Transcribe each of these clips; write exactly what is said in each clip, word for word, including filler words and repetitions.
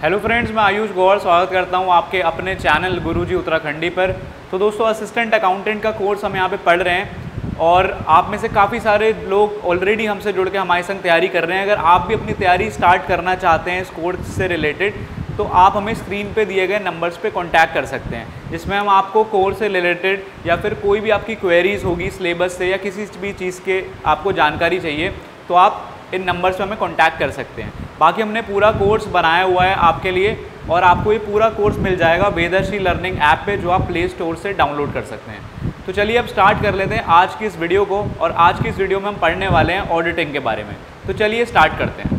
Hello friends, मैं आयुष गौर स्वागत करता हूं आपके अपने चैनल गुरुजी उत्तराखंडी पर। तो दोस्तों, असिस्टेंट अकाउंटेंट का कोर्स हम यहां पे पढ़ रहे हैं और आप में से काफ़ी सारे लोग ऑलरेडी हमसे जुड़ के हमारे संग तैयारी कर रहे हैं। अगर आप भी अपनी तैयारी स्टार्ट करना चाहते हैं इस कोर्स से रिलेटेड, तो आप हमें स्क्रीन पे दिए गए नंबर्स पे कांटेक्ट कर सकते हैं, जिसमें हम आपको कोर्स से रिलेटेड या फिर कोई भी आपकी क्वेरीज होगी सिलेबस से या किसी भी चीज़ के आपको जानकारी चाहिए तो आप इन नंबर्स पे हमें कांटेक्ट कर सकते हैं। बाकी हमने पूरा कोर्स बनाया हुआ है आपके लिए और आपको ये पूरा कोर्स मिल जाएगा वेदर्शी लर्निंग ऐप पे, जो आप प्ले स्टोर से डाउनलोड कर सकते हैं। तो चलिए अब स्टार्ट कर लेते हैं आज की इस वीडियो को। और आज की इस वीडियो में हम पढ़ने वाले हैं ऑडिटिंग के बारे में। तो चलिए स्टार्ट करते हैं।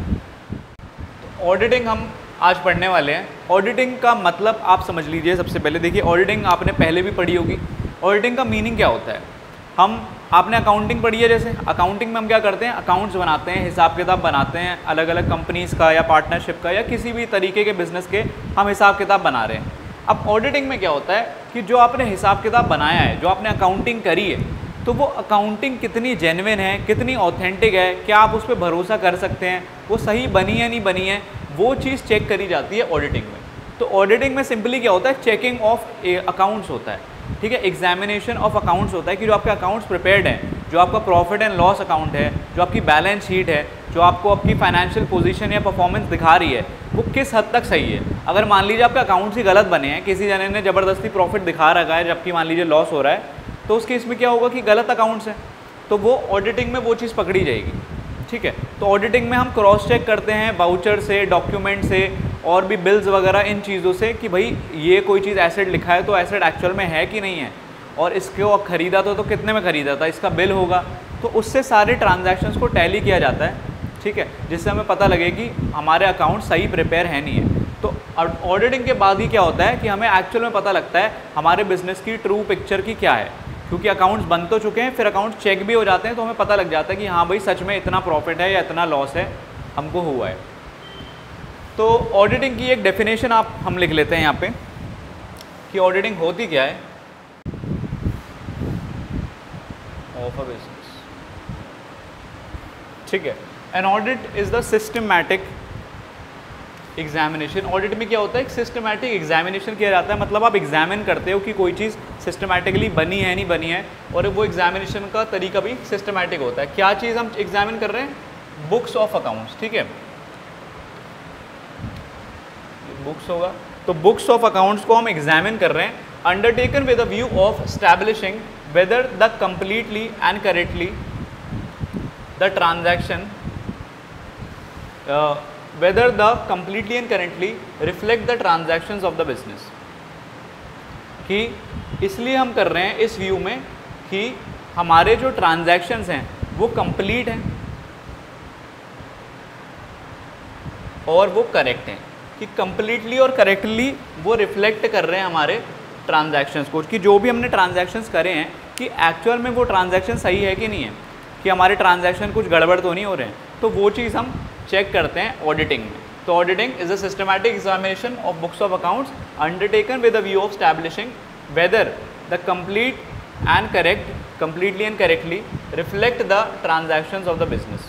तो ऑडिटिंग हम आज पढ़ने वाले हैं। ऑडिटिंग का मतलब आप समझ लीजिए। सबसे पहले देखिए, ऑडिटिंग आपने पहले भी पढ़ी होगी। ऑडिटिंग का मीनिंग क्या होता है? हम आपने अकाउंटिंग पढ़ी है, जैसे अकाउंटिंग में हम क्या करते हैं, अकाउंट्स बनाते हैं, हिसाब किताब बनाते हैं, अलग अलग कंपनीज़ का या पार्टनरशिप का या किसी भी तरीके के बिजनेस के हम हिसाब किताब बना रहे हैं। अब ऑडिटिंग में क्या होता है कि जो आपने हिसाब किताब बनाया है, जो आपने अकाउंटिंग करी है, तो वो अकाउंटिंग कितनी जेन्युइन है, कितनी ऑथेंटिक है, क्या आप उस पर भरोसा कर सकते हैं, वो सही बनी है नहीं बनी है, वो चीज़ चेक करी जाती है ऑडिटिंग में। तो ऑडिटिंग में सिंपली क्या होता है, चेकिंग ऑफ अकाउंट्स होता है, ठीक है, एग्जामिनेशन ऑफ अकाउंट्स होता है कि जो आपके अकाउंट्स प्रिपेयर्ड हैं, जो आपका प्रॉफिट एंड लॉस अकाउंट है, जो आपकी बैलेंस शीट है, जो आपको आपकी फाइनेंशियल पोजीशन या परफॉर्मेंस दिखा रही है, वो किस हद तक सही है। अगर मान लीजिए आपके अकाउंट्स ही गलत बने हैं, किसी जने ने ज़बरदस्ती प्रॉफिट दिखा रखा है जबकि मान लीजिए लॉस हो रहा है, तो उस केस में क्या होगा कि गलत अकाउंट्स हैं, तो वो ऑडिटिंग में वो चीज़ पकड़ी जाएगी, ठीक है। तो ऑडिटिंग में हम क्रॉस चेक करते हैं वाउचर से, डॉक्यूमेंट से और भी बिल्स वगैरह, इन चीज़ों से कि भाई ये कोई चीज़ एसेट लिखा है तो एसेट एक्चुअल में है कि नहीं है, और इसको ख़रीदा तो, तो कितने में ख़रीदा था, इसका बिल होगा, तो उससे सारे ट्रांजैक्शंस को टैली किया जाता है, ठीक है, जिससे हमें पता लगे कि हमारे अकाउंट सही प्रिपेयर है नहीं है। तो ऑडिटिंग के बाद ही क्या होता है कि हमें एक्चुअल में पता लगता है हमारे बिजनेस की ट्रू पिक्चर की क्या है, क्योंकि अकाउंट्स बन तो चुके हैं, फिर अकाउंट्स चेक भी हो जाते हैं, तो हमें पता लग जाता है कि हाँ भाई सच में इतना प्रॉफिट है या इतना लॉस है हमको हुआ है। तो ऑडिटिंग की एक डेफिनेशन आप हम लिख लेते हैं यहाँ पे कि ऑडिटिंग होती क्या है ऑफ अ बिजनेस, ठीक है। An audit is the systematic examination. Audit में क्या होता है, एक सिस्टमैटिक एग्जामिनेशन किया जाता है, मतलब आप एग्जामिन करते हो कि कोई चीज़ सिस्टमैटिकली बनी है नहीं बनी है, और वो एग्जामिनेशन का तरीका भी सिस्टमैटिक होता है। क्या चीज़ हम एग्जामिन कर रहे हैं? बुक्स ऑफ अकाउंट्स, ठीक है, बुक्स होगा, तो बुक्स ऑफ अकाउंट्स को हम एग्जामिन कर रहे हैं, undertaken with a view of establishing whether the completely and correctly the transaction whether the completely and correctly reflect the transactions of the business. कि इसलिए हम कर रहे हैं इस व्यू में कि हमारे जो ट्रांजैक्शंस हैं वो कंप्लीट हैं और वो करेक्ट हैं, कि कंप्लीटली और करेक्टली वो रिफ्लेक्ट कर रहे हैं हमारे ट्रांजैक्शंस को, कि जो भी हमने ट्रांजैक्शंस करे हैं कि एक्चुअल में वो ट्रांजैक्शन सही है कि नहीं है, कि हमारे ट्रांजैक्शन कुछ गड़बड़ तो नहीं हो रहे हैं, तो वो चीज़ हम चेक करते हैं ऑडिटिंग में। तो auditing is a systematic examination of books of accounts undertaken with a view of establishing whether the complete and correct completely and correctly reflect the transactions of the business.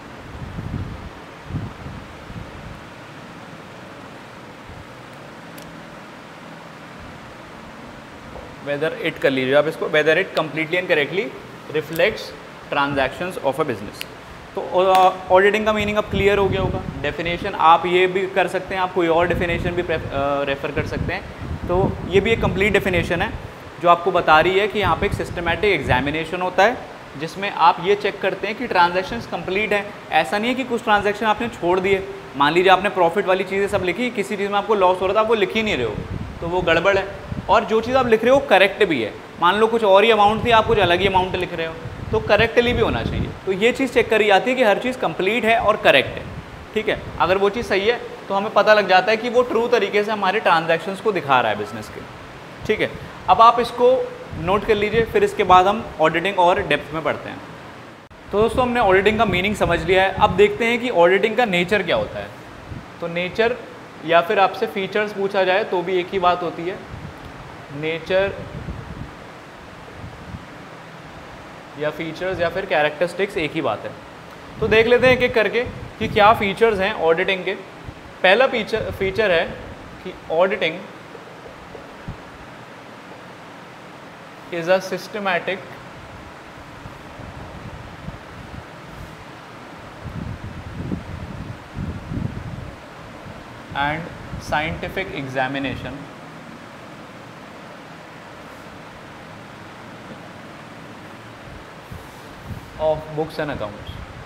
Whether it कर लीजिए आप इसको, whether it completely and correctly reflects transactions of a business. तो auditing का meaning अब clear हो गया होगा। डेफिनेशन आप ये भी कर सकते हैं, आप कोई और डेफिनेशन भी रेफ़र कर सकते हैं। तो ये भी एक कंप्लीट डेफिनेशन है जो आपको बता रही है कि यहाँ पे एक सिस्टमैटिक एग्जामिनेशन होता है जिसमें आप ये चेक करते हैं कि ट्रांजैक्शंस कंप्लीट है। ऐसा नहीं है कि कुछ ट्रांजैक्शन आपने छोड़ दिए, मान लीजिए आपने प्रॉफिट वाली चीज़ें सब लिखी, किसी चीज़ में आपको लॉस हो रहा था, आप वो लिख ही नहीं रहे हो, तो वो गड़बड़ है। और जो चीज़ आप लिख रहे हो करेक्ट भी है, मान लो कुछ और ही अमाउंट थी, आप कुछ अलग ही अमाउंट लिख रहे हो, तो करेक्टली भी होना चाहिए। तो ये चीज़ चेक करी जाती है कि हर चीज़ कंप्लीट है और करेक्ट है, ठीक है। अगर वो चीज़ सही है तो हमें पता लग जाता है कि वो ट्रू तरीके से हमारे ट्रांजैक्शंस को दिखा रहा है बिजनेस के, ठीक है। अब आप इसको नोट कर लीजिए, फिर इसके बाद हम ऑडिटिंग और डेप्थ में पढ़ते हैं। तो दोस्तों, हमने ऑडिटिंग का मीनिंग समझ लिया है। अब देखते हैं कि ऑडिटिंग का नेचर क्या होता है। तो नेचर या फिर आपसे फीचर्स पूछा जाए तो भी एक ही बात होती है, नेचर या फीचर्स या फिर कैरेक्टरिस्टिक्स एक ही बात है। तो देख लेते हैं एक एक करके कि क्या फीचर्स हैं ऑडिटिंग के। पहला फीचर फीचर है कि auditing is a systematic and scientific examination of books and accounts.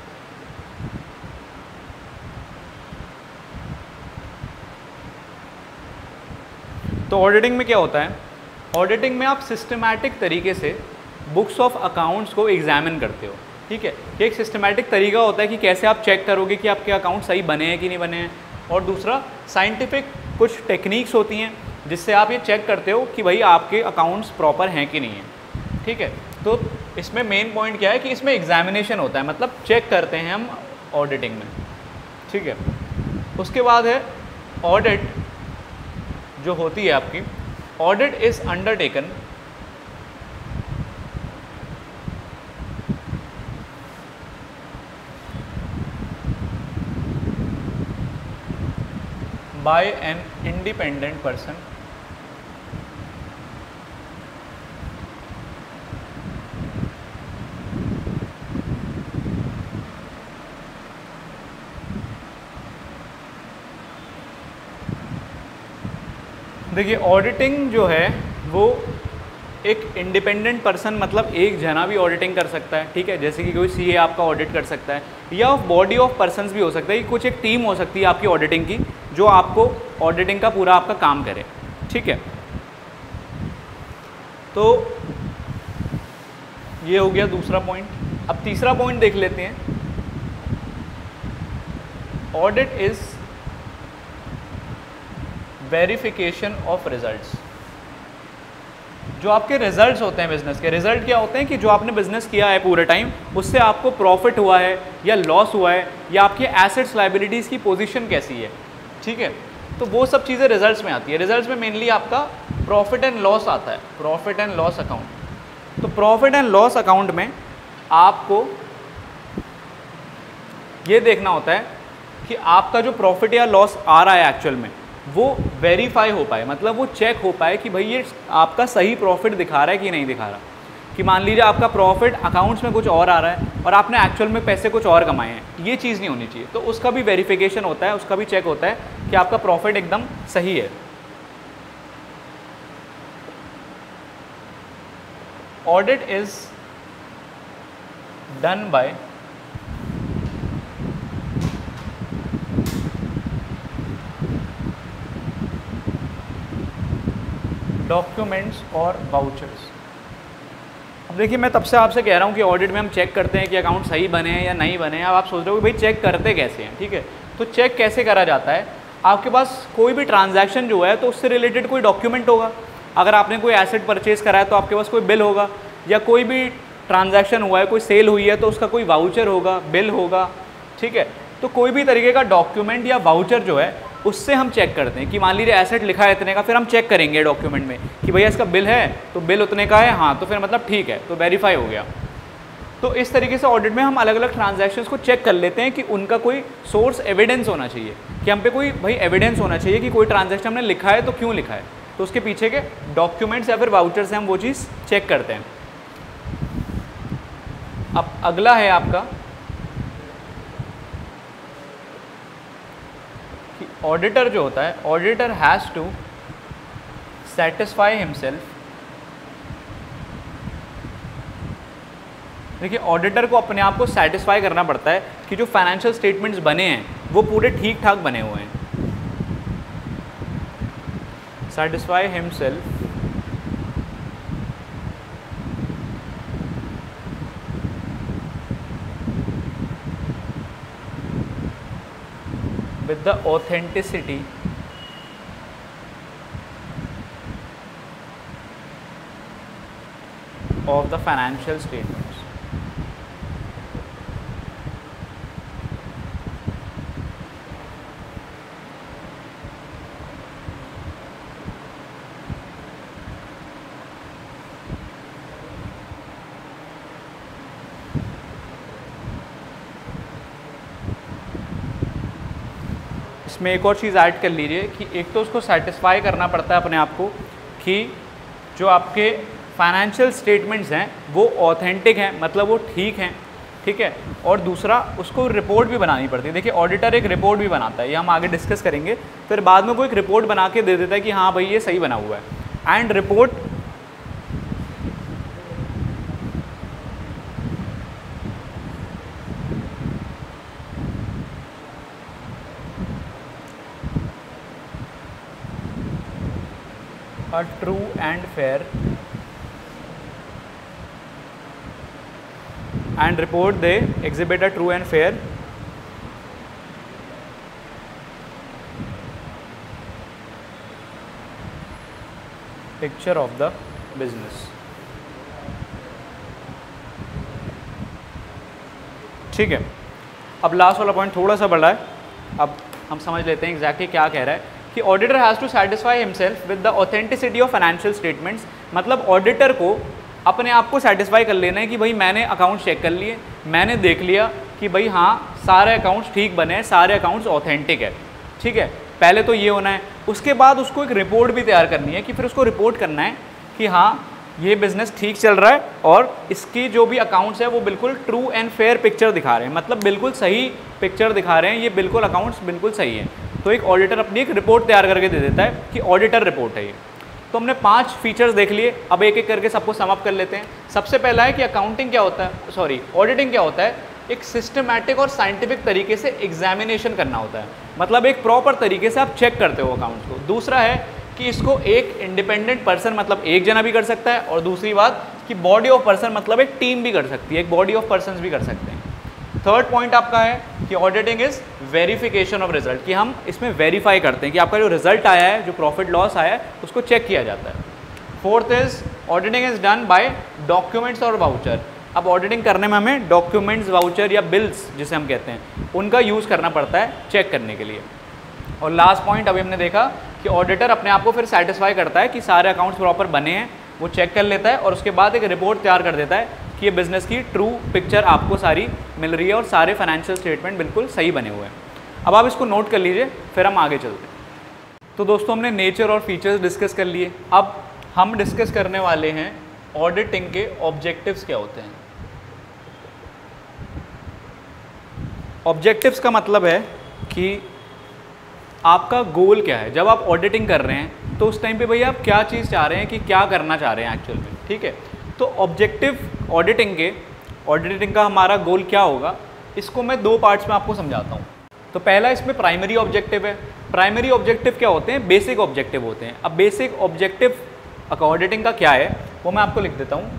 तो ऑडिटिंग में क्या होता है, ऑडिटिंग में आप सिस्टमैटिक तरीके से बुक्स ऑफ अकाउंट्स को एग्जामिन करते हो, ठीक है। ये एक सिस्टमैटिक तरीका होता है कि कैसे आप चेक करोगे कि आपके अकाउंट सही बने हैं कि नहीं बने हैं। और दूसरा साइंटिफिक कुछ टेक्निक्स होती हैं जिससे आप ये चेक करते हो कि भाई आपके अकाउंट्स प्रॉपर हैं कि नहीं है, ठीक है। तो इसमें मेन पॉइंट क्या है कि इसमें एग्जामिनेशन होता है, मतलब चेक करते हैं हम ऑडिटिंग में, ठीक है। उसके बाद है ऑडिट जो होती है आपकी, audit is undertaken by an independent person देखिए ऑडिटिंग जो है वो एक इंडिपेंडेंट पर्सन, मतलब एक जना भी ऑडिटिंग कर सकता है, ठीक है। जैसे कि कोई सीए आपका ऑडिट कर सकता है, या बॉडी ऑफ पर्सन्स भी हो सकता है कि कुछ एक टीम हो सकती है आपकी ऑडिटिंग की जो आपको ऑडिटिंग का पूरा आपका काम करे, ठीक है। तो ये हो गया दूसरा पॉइंट। अब तीसरा पॉइंट देख लेते हैं। Audit is verification of results. जो आपके रिजल्ट्स होते हैं बिजनेस के, रिजल्ट क्या होते हैं कि जो आपने बिजनेस किया है पूरे टाइम उससे आपको प्रॉफिट हुआ है या लॉस हुआ है, या आपके एसेट्स लायबिलिटीज़ की पोजीशन कैसी है, ठीक है। तो वो सब चीज़ें रिजल्ट्स में आती है। रिजल्ट्स में मेनली आपका प्रॉफिट एंड लॉस आता है, प्रॉफिट एंड लॉस अकाउंट। तो प्रॉफिट एंड लॉस अकाउंट में आपको ये देखना होता है कि आपका जो प्रॉफिट या लॉस आ रहा है एक्चुअल में वो वेरीफाई हो पाए, मतलब वो चेक हो पाए कि भाई ये आपका सही प्रॉफिट दिखा रहा है कि नहीं दिखा रहा। कि मान लीजिए आपका प्रॉफिट अकाउंट्स में कुछ और आ रहा है और आपने एक्चुअल में पैसे कुछ और कमाए हैं, ये चीज़ नहीं होनी चाहिए। तो उसका भी वेरिफिकेशन होता है, उसका भी चेक होता है कि आपका प्रॉफिट एकदम सही है। Audit is done by documents और वाउचर्स। अब देखिए मैं तब से आपसे कह रहा हूँ कि ऑडिट में हम चेक करते हैं कि अकाउंट सही बने हैं या नहीं बने हैं। अब आप सोच रहे हो कि भाई चेक करते कैसे हैं, ठीक है। तो चेक कैसे करा जाता है, आपके पास कोई भी ट्रांजैक्शन जो है तो उससे रिलेटेड कोई डॉक्यूमेंट होगा। अगर आपने कोई एसेट परचेज करा है तो आपके पास कोई बिल होगा, या कोई भी ट्रांजैक्शन हुआ है, कोई सेल हुई है तो उसका कोई वाउचर होगा, बिल होगा, ठीक है। तो कोई भी तरीके का डॉक्यूमेंट या वाउचर जो है उससे हम चेक करते हैं कि मान लीजिए एसेट लिखा है इतने का, फिर हम चेक करेंगे डॉक्यूमेंट में कि भैया इसका बिल है तो बिल उतने का है, हाँ तो फिर मतलब ठीक है, तो वेरीफाई हो गया। तो इस तरीके से ऑडिट में हम अलग अलग ट्रांजैक्शंस को चेक कर लेते हैं कि उनका कोई सोर्स एविडेंस होना चाहिए, कि हम पे कोई भाई एविडेंस होना चाहिए कि कोई ट्रांजैक्शन हमने लिखा है तो क्यों लिखा है, तो उसके पीछे के डॉक्यूमेंट्स या फिर वाउचर से हम वो चीज़ चेक करते हैं। अब अगला है आपका कि ऑडिटर जो होता है, auditor has to satisfy himself. देखिए ऑडिटर को अपने आप को सेटिस्फाई करना पड़ता है कि जो फाइनेंशियल स्टेटमेंट्स बने हैं वो पूरे ठीक ठाक बने हुए हैं। Satisfy himself with the authenticity of the financial statements। इसमें एक और चीज़ ऐड कर लीजिए कि एक तो उसको सेटिस्फाई करना पड़ता है अपने आप को कि जो आपके फाइनेंशियल स्टेटमेंट्स हैं वो ऑथेंटिक हैं, मतलब वो ठीक हैं, ठीक है। और दूसरा उसको रिपोर्ट भी बनानी पड़ती है। देखिए ऑडिटर एक रिपोर्ट भी बनाता है, ये हम आगे डिस्कस करेंगे। फिर बाद में वो एक रिपोर्ट बना के दे देता है कि हाँ भाई ये सही बना हुआ है। And report a true and fair and report they exhibit a true and fair picture of the business। ठीक है, अब लास्ट वाला पॉइंट थोड़ा सा बड़ा है, अब हम समझ लेते हैं एग्जैक्टली क्या कह रहा है कि auditor has to satisfy himself with the authenticity of financial statements. मतलब ऑडिटर को अपने आप को सेटिस्फाई कर लेना है कि भाई मैंने अकाउंट चेक कर लिए, मैंने देख लिया कि भाई हाँ सारे अकाउंट्स ठीक बने हैं, सारे अकाउंट्स ऑथेंटिक है, ठीक है। पहले तो ये होना है, उसके बाद उसको एक रिपोर्ट भी तैयार करनी है कि फिर उसको रिपोर्ट करना है कि हाँ ये बिज़नेस ठीक चल रहा है और इसकी जो भी अकाउंट्स है वो बिल्कुल ट्रू एंड फेयर पिक्चर दिखा रहे हैं, मतलब बिल्कुल सही पिक्चर दिखा रहे हैं, ये बिल्कुल अकाउंट्स बिल्कुल सही है। तो एक ऑडिटर अपनी एक रिपोर्ट तैयार करके दे देता है कि ऑडिटर रिपोर्ट है ये। तो हमने पांच फीचर्स देख लिए, अब एक एक करके सबको सम अप कर लेते हैं। सबसे पहला है कि अकाउंटिंग क्या होता है, सॉरी ऑडिटिंग क्या होता है, एक सिस्टमैटिक और साइंटिफिक तरीके से एग्जामिनेशन करना होता है, मतलब एक प्रॉपर तरीके से आप चेक करते हो अकाउंट्स को। दूसरा है कि इसको एक इंडिपेंडेंट पर्सन, मतलब एक जना भी कर सकता है, और दूसरी बात कि बॉडी ऑफ पर्सन, मतलब एक टीम भी कर सकती है, एक बॉडी ऑफ पर्सन भी कर सकते हैं। थर्ड पॉइंट आपका है कि auditing is verification of result, कि हम इसमें वेरीफाई करते हैं कि आपका जो रिजल्ट आया है, जो प्रॉफिट लॉस आया है, उसको चेक किया जाता है। Fourth is auditing is done by documents और वाउचर। अब ऑडिटिंग करने में हमें डॉक्यूमेंट्स, वाउचर या बिल्स जिसे हम कहते हैं, उनका यूज़ करना पड़ता है चेक करने के लिए। और लास्ट पॉइंट अभी हमने देखा कि ऑडिटर अपने आप को फिर सेटिस्फाई करता है कि सारे अकाउंट्स प्रॉपर बने हैं, वो चेक कर लेता है और उसके बाद एक रिपोर्ट तैयार कर देता है कि ये बिज़नेस की ट्रू पिक्चर आपको सारी मिल रही है और सारे फाइनेंशियल स्टेटमेंट बिल्कुल सही बने हुए हैं। अब आप इसको नोट कर लीजिए, फिर हम आगे चलते हैं। तो दोस्तों हमने नेचर और फीचर्स डिस्कस कर लिए, अब हम डिस्कस करने वाले हैं ऑडिटिंग के ऑब्जेक्टिव्स क्या होते हैं। ऑब्जेक्टिव्स का मतलब है कि आपका गोल क्या है। जब आप ऑडिटिंग कर रहे हैं तो उस टाइम पे भैया आप क्या चीज़ चाह रहे हैं, कि क्या करना चाह रहे हैं एक्चुअल में, ठीक है। तो ऑब्जेक्टिव ऑडिटिंग के ऑडिटिंग का हमारा गोल क्या होगा, इसको मैं दो पार्ट्स में आपको समझाता हूँ। तो पहला इसमें प्राइमरी ऑब्जेक्टिव है। प्राइमरी ऑब्जेक्टिव क्या होते हैं, बेसिक ऑब्जेक्टिव होते हैं। अब बेसिक ऑब्जेक्टिव ऑडिटिंग का क्या है वो मैं आपको लिख देता हूँ,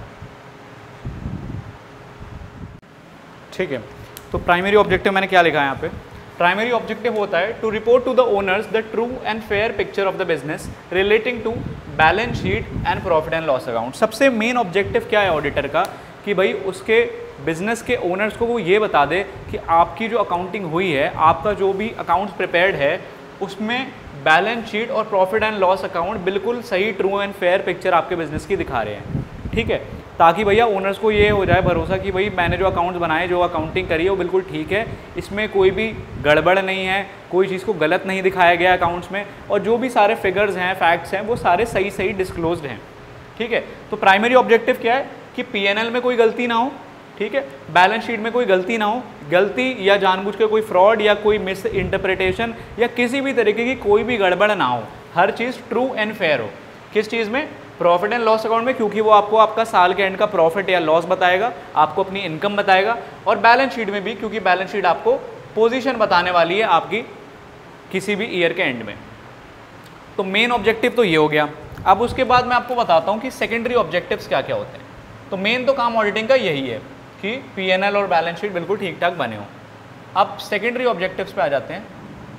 ठीक है। तो प्राइमरी ऑब्जेक्टिव मैंने क्या लिखा है यहाँ पे, प्राइमरी ऑब्जेक्टिव होता है to report to the owners the true and fair picture of the business relating to balance sheet and profit and loss account. सबसे मेन ऑब्जेक्टिव क्या है ऑडिटर का, कि भाई उसके बिजनेस के ओनर्स को वो ये बता दे कि आपकी जो अकाउंटिंग हुई है, आपका जो भी अकाउंट्स प्रिपेयर्ड है, उसमें बैलेंस शीट और प्रॉफिट एंड लॉस अकाउंट बिल्कुल सही ट्रू एंड फेयर पिक्चर आपके बिजनेस की दिखा रहे हैं, ठीक है। ताकि भैया ओनर्स को ये हो जाए भरोसा कि भाई मैंने जो अकाउंट्स बनाए, जो अकाउंटिंग करी है वो बिल्कुल ठीक है, इसमें कोई भी गड़बड़ नहीं है, कोई चीज़ को गलत नहीं दिखाया गया अकाउंट्स में, और जो भी सारे फिगर्स हैं, फैक्ट्स हैं, वो सारे सही सही डिस्क्लोज्ड हैं, ठीक है। तो प्राइमरी ऑब्जेक्टिव क्या है कि पीएनएल में कोई गलती ना हो, ठीक है, बैलेंस शीट में कोई गलती ना हो, गलती या जानबूझ के कोई फ्रॉड या कोई मिस इंटरप्रिटेशन या किसी भी तरीके की कोई भी गड़बड़ ना हो, हर चीज़ ट्रू एंड फेयर हो। किस चीज़ में, प्रॉफिट एंड लॉस अकाउंट में, क्योंकि वो आपको आपका साल के एंड का प्रॉफिट या लॉस बताएगा, आपको अपनी इनकम बताएगा, और बैलेंस शीट में भी, क्योंकि बैलेंस शीट आपको पोजीशन बताने वाली है आपकी किसी भी ईयर के एंड में। तो मेन ऑब्जेक्टिव तो ये हो गया। अब उसके बाद मैं आपको बताता हूँ कि सेकेंडरी ऑब्जेक्टिव्स क्या क्या होते हैं। तो मेन तो काम ऑडिटिंग का यही है कि पीएनएल और बैलेंस शीट बिल्कुल ठीक ठाक बने हो। अब सेकेंडरी ऑब्जेक्टिव्स पे आ जाते हैं।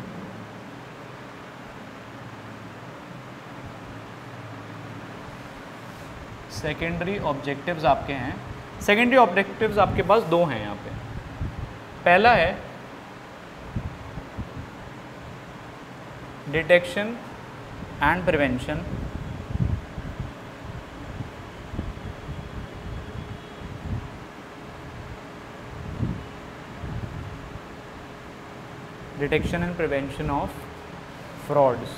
सेकेंडरी ऑब्जेक्टिव्स आपके हैं, सेकेंडरी ऑब्जेक्टिव्स आपके पास दो हैं यहाँ पे। पहला है detection and prevention, detection and prevention of frauds.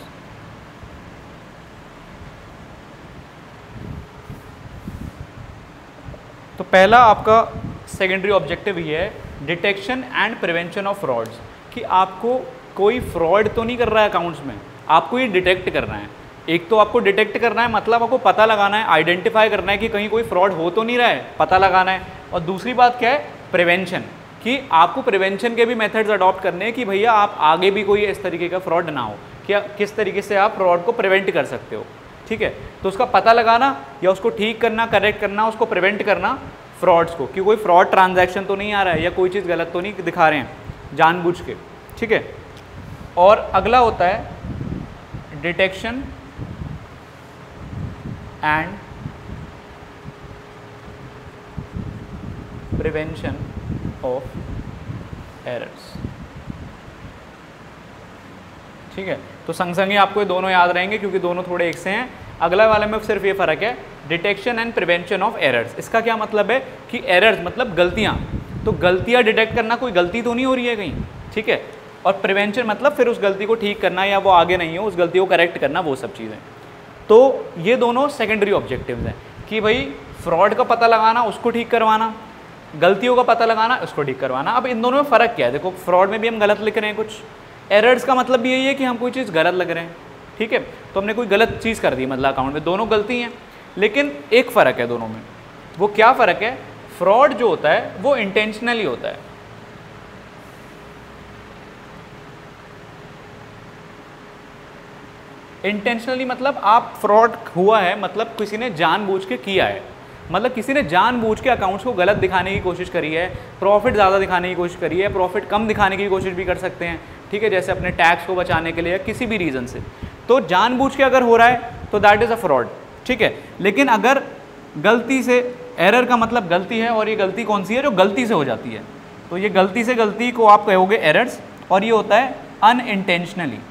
तो पहला आपका सेकेंडरी ऑब्जेक्टिव ये है detection and prevention of frauds, कि आपको कोई फ्रॉड तो नहीं कर रहा है अकाउंट्स में, आपको ये डिटेक्ट करना है। एक तो आपको डिटेक्ट करना है, मतलब आपको पता लगाना है, आइडेंटिफाई करना है कि कहीं कोई फ्रॉड हो तो नहीं रहा है, पता लगाना है। और दूसरी बात क्या है, प्रिवेंशन, कि आपको प्रिवेंशन के भी मेथड्स अडॉप्ट करने हैं कि भैया आप आगे भी कोई इस तरीके का फ्रॉड ना हो, क्या किस तरीके से आप फ्रॉड को प्रिवेंट कर सकते हो। ठीक है, तो उसका पता लगाना या उसको ठीक करना, करेक्ट करना, उसको प्रिवेंट करना फ्रॉड्स को, कि कोई फ्रॉड ट्रांजैक्शन तो नहीं आ रहा है या कोई चीज़ गलत तो नहीं दिखा रहे हैं जानबूझ के। ठीक है, और अगला होता है detection and prevention of errors. ठीक है, तो संग संग ही आपको ये दोनों याद रहेंगे क्योंकि दोनों थोड़े एक से हैं। अगला वाले में सिर्फ ये फर्क है, detection and prevention of errors. इसका क्या मतलब है कि एरर्स मतलब गलतियां, तो गलतियां डिटेक्ट करना, कोई गलती तो नहीं हो रही है कहीं। ठीक है, और प्रिवेंशन मतलब फिर उस गलती को ठीक करना या वो आगे नहीं हो उस गलती को करेक्ट करना, वो सब चीज़ें। तो ये दोनों सेकेंडरी ऑब्जेक्टिव्स हैं कि भाई फ्रॉड का पता लगाना, उसको ठीक करवाना, गलतियों का पता लगाना, उसको ठीक करवाना। अब इन दोनों में फ़र्क क्या है, देखो फ्रॉड में भी हम गलत लिख रहे हैं कुछ, एरर्स का मतलब भी यही है कि हम कोई चीज़ गलत लग रहे हैं। ठीक है, तो हमने कोई गलत चीज़ कर दी मतलब अकाउंट में, दोनों गलती हैं, लेकिन एक फ़र्क है दोनों में। वो क्या फ़र्क है, फ्रॉड जो होता है वो इंटेंशनली होता है, इंटेंशनली मतलब आप फ्रॉड हुआ है मतलब किसी ने जानबूझ के किया है, मतलब किसी ने जानबूझ के अकाउंट्स को गलत दिखाने की कोशिश करी है, प्रॉफिट ज़्यादा दिखाने की कोशिश करी है, प्रॉफिट कम दिखाने की कोशिश भी कर सकते हैं। ठीक है, जैसे अपने टैक्स को बचाने के लिए किसी भी रीज़न से, तो जानबूझ के अगर हो रहा है तो दैट इज़ अ फ्रॉड। ठीक है, लेकिन अगर गलती से, एरर का मतलब गलती है, और ये गलती कौन सी है, जो गलती से हो जाती है, तो ये गलती से गलती को आप कहोगे एरर्स, और ये होता है अनइंटेंशनली,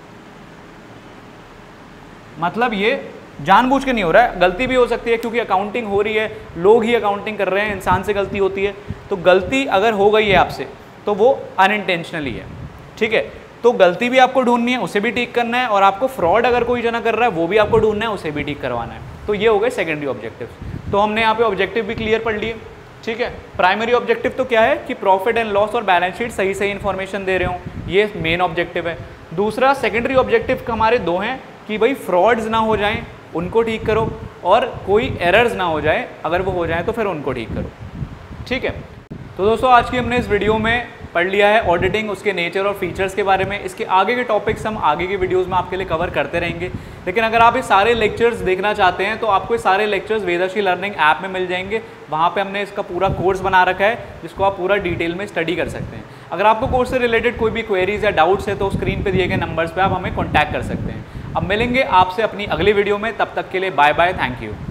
मतलब ये जानबूझ के नहीं हो रहा है, गलती भी हो सकती है क्योंकि अकाउंटिंग हो रही है, लोग ही अकाउंटिंग कर रहे हैं, इंसान से गलती होती है, तो गलती अगर हो गई है आपसे तो वो अनइंटेंशनली है। ठीक है, तो गलती भी आपको ढूंढनी है, उसे भी ठीक करना है, और आपको फ्रॉड अगर कोई जना कर रहा है वो भी आपको ढूंढना है, उसे भी ठीक करवाना है। तो ये हो गए सेकेंडरी ऑब्जेक्टिव। तो हमने यहाँ पे ऑब्जेक्टिव भी क्लियर पढ़ लिए। ठीक है, प्राइमरी ऑब्जेक्टिव तो क्या है कि प्रॉफिट एंड लॉस और बैलेंस शीट सही सही इन्फॉर्मेशन दे रहे हो, ये मेन ऑब्जेक्टिव है। दूसरा सेकेंडरी ऑब्जेक्टिव हमारे दो हैं कि भाई फ्रॉड्स ना हो जाएं, उनको ठीक करो, और कोई एरर्स ना हो जाए, अगर वो हो जाए तो फिर उनको ठीक करो। ठीक है, तो दोस्तों आज की हमने इस वीडियो में पढ़ लिया है ऑडिटिंग, उसके नेचर और फीचर्स के बारे में। इसके आगे के टॉपिक्स हम आगे के वीडियोस में आपके लिए कवर करते रहेंगे, लेकिन अगर आप ये सारे लेक्चर्स देखना चाहते हैं तो आपको ये सारे लेक्चर्स वेदाश्री लर्निंग ऐप में मिल जाएंगे। वहाँ पे हमने इसका पूरा कोर्स बना रखा है जिसको आप पूरा डिटेल में स्टडी कर सकते हैं। अगर आपको कोर्स से रिलेटेड कोई भी क्वेरीज या डाउट्स है तो स्क्रीन पर दिए गए नंबर्स पर आप हमें कॉन्टैक्ट कर सकते हैं। अब मिलेंगे आपसे अपनी अगली वीडियो में, तब तक के लिए बाय बाय, थैंक यू।